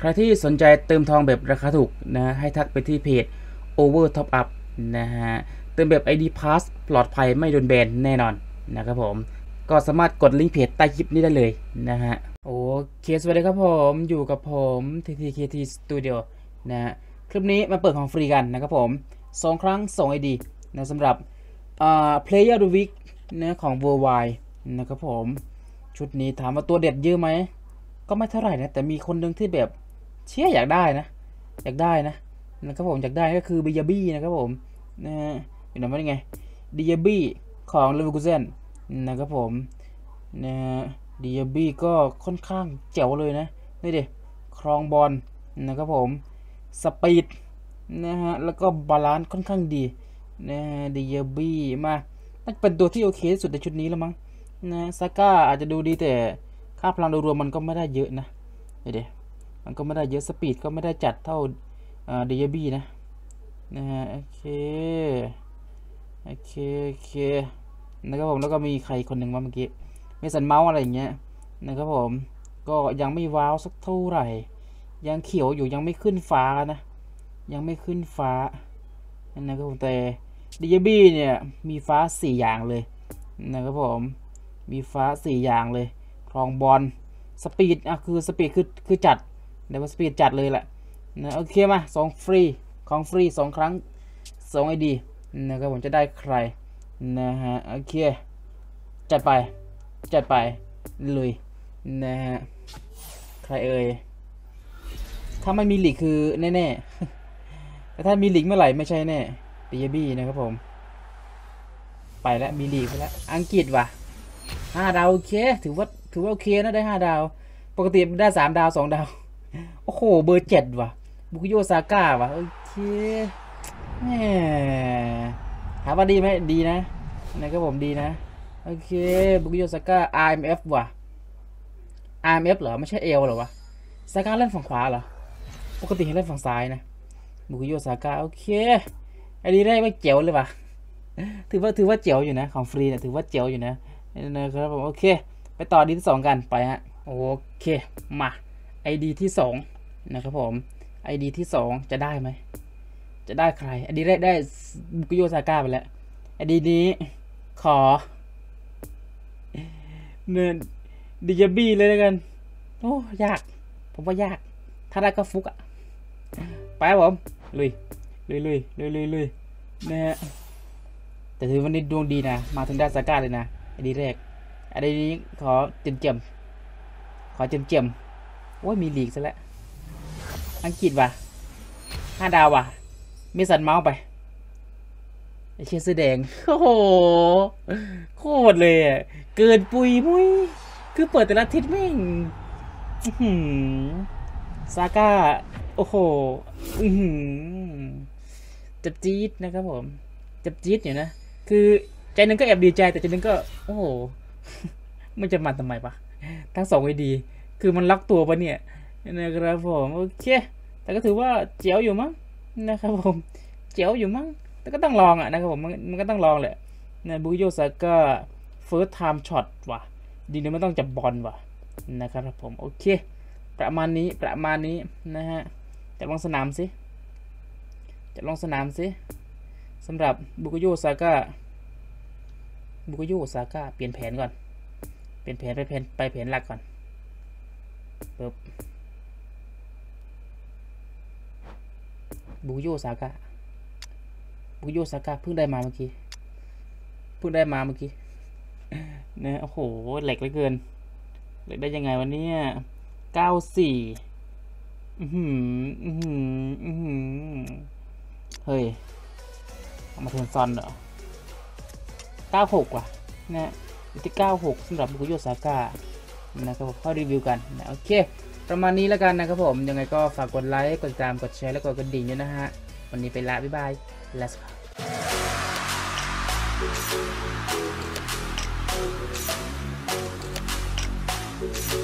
ใครที่สนใจเติมทองแบบราคาถูกนะให้ทักไปที่เพจ Over Top Up นะฮะเติมแบบ ID Pass ปลอดภัยไม่โดนแบนแน่นอนนะครับผมก็สามารถกดลิงก์เพจใต้คลิปนี้ได้เลยนะฮะโอเคสวัสดีครับผมอยู่กับผม TTKT Studio นะฮะคลิปนี้มาเปิดของฟรีกันนะครับผม2 ครั้ง2 ID นะสำหรับPlayer of the Week นะของ Worldwide นะครับผมชุดนี้ถามว่าตัวเด็ดเยอะไหมก็ไม่เท่าไหร่นะแต่มีคนหนึ่งที่แบบเชี่ยอยากได้นะครับผมอยากได้ก็คือบิยาบี้นะครับผมนะฮะอยู่ไหนว่าไงดิยาบี้ของเลเวอร์คูเซนนะครับผมนะฮะดิยาบี้ก็ค่อนข้างเจ๋วเลยนะนี่ดิครองบอลนะครับผมสปีดนะฮะแล้วก็บาลานซ์ค่อนข้างดีนะฮะดิยาบี้มาน่าจะเป็นตัวที่โอเคที่สุดในชุดนี้แล้วมั้งนะซาก้าอาจจะดูดีแต่ค่าพลังโดยรวมมันก็ไม่ได้เยอะนะเดี๋ยวมันก็ไม่ได้เยอะสปีดก็ไม่ได้จัดเท่าดิยาบี้นะฮะโอเคนะครับผมแล้วก็มีใครคนหนึ่งว่าเมื่อกี้เมสันเมาส์อะไรอย่างเงี้ยนะครับผมก็ยังไม่ว้าวสักเท่าไหร่ยังเขียวอยู่ยังไม่ขึ้นฟ้านะยังไม่ขึ้นฟ้านะครับผมแต่ดิยาบี้เนี่ยมีฟ้า4อย่างเลยนะครับผมมีฟ้า4อย่างเลยครองบอลสปีดคือสปีดคือจัดเดี๋ยวสปีดจัดเลยแหละนะโอเคมา2 ฟรีของฟรี2 ครั้ง2 ID นะครับผมจะได้ใครนะฮะโอเคจัดไปเลยนะฮะใครเอ่ยถ้าไม่มีลีกคือแน่ๆแต่ถ้ามีลีกเมื่อไหร่ไม่ใช่แน่ดิยาบี้นะครับผมไปแล้วมีลีกไปแล้วอังกฤษว่ะ5 ดาวโอเคถือว่าโอเคนะได้5 ดาวปกติได้3 ดาว2 ดาวโอ้โหเบอร์7ว่ะบุกโยซาก้าว่ะโอเคแหมถามว่าดีไหมดีนะครับผมดีนะโอเคบุกโยซาก้า RMF ว่ะ RMF เหรอไม่ใช่เอลเหรอวะซาก้าเล่นฝั่งขวาเหรอปกติเล่นฝั่งซ้ายนะบุกโยซาก้าโอเคไอ้ดีได้ไม่เจ๋วเลยว่ะถือว่าเจ๋วอยู่นะของฟรีนะถือว่าเจ๋วอยู่นะครับผมโอเคไปต่อดีที่2กันไปฮะโอเคมา ID ที่2นะครับผม ID ที่2จะได้ไหมจะได้ใคร ID แรกได้บุกโยซาก้าไปแล้ว ID นี้ขอเนินดิยาบี้เลยแล้วกันโอ้ยากผมว่ายากถ้าได้ก็ฟุกอะไปครับผมลุยนะฮะแต่ถือวันนี้ดวงดีนะมาถึงได้ซาก้าเลยนะไอดีแรกไอดีนี้ขอเจียมโอ้ยมีลีกซะแล้วอังกฤษว่ะ5 ดาวว่ะมีสันเมาส์ไปไอเชียเสื้อแดงโอ้โหโคตรเลยอ่ะเกินปุยมุ้ยคือเปิดแต่ละทิศแม่งซาก้าโอ้โหจับจี๊ดนะครับผมจับจี๊ดอยู่นะคือใจนึงก็แอบดีใจแต่ใจนึงก็โอ้โหมันจะมาทำไมปะทั้ง2 ไว้ดีคือมันล็อกตัวปะเนี่ยนะครับผมโอเคแต่ก็ถือว่าเจ๋วอยู่มั้งนะครับผมเจ๋วอยู่มั้งแต่ก็ต้องลองอ่ะนะครับผมมันก็ต้องลองแหละนะบุโยซาก้าเฟิร์สไทม์ช็อตว่ะดีนะไม่ต้องจับบอลว่ะนะครับผมโอเคประมาณนี้นะฮะจะลองสนามสิสำหรับบุโยซาก้าเปลี่ยนแผนก่อนไปแผนหลักก่อนปึ๊บบุโยซาก้าเพิ่งได้มาเมื่อกี้นะโอ้โหแหลกเหลือเกินแหลกได้ยังไงวันนี้94เฮ้ยเอามาเทิร์นซอนเหรอ96ว่ะนะที่96สำหรับบุกโยซาก้านะครับผมเข้ารีวิวกันนะโอเคประมาณนี้แล้วกันนะครับผมยังไงก็ฝากกดไลค์กดติดตามกดแชร์และกดกระดิ่งด้วยนะฮะวันนี้ไปละบ๊ายบาย let's go